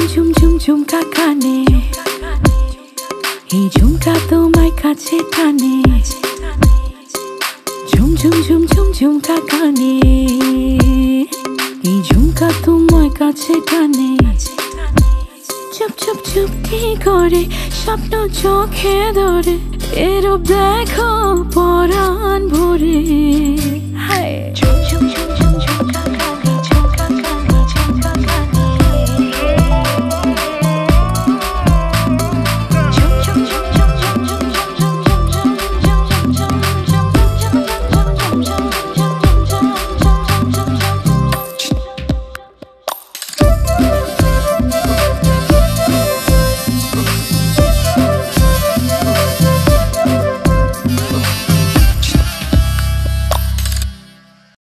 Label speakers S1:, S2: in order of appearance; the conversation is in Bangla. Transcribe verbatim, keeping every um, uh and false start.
S1: ঝুম ঝুম ঝুমকা কানে, এই ঝুমকা তোমায় কাছে টানে। ঝুম ঝুম ঝুম ঝুম ঝুমকা কানে, এই ঝুমকা তোমায় কাছে টানে। চুপ চুপ চুপটি করে স্বপ্ন চোখে ধরে, এরূপ দেখো পরাণ ভরে। হায় ঝুম ঝুম ঝুম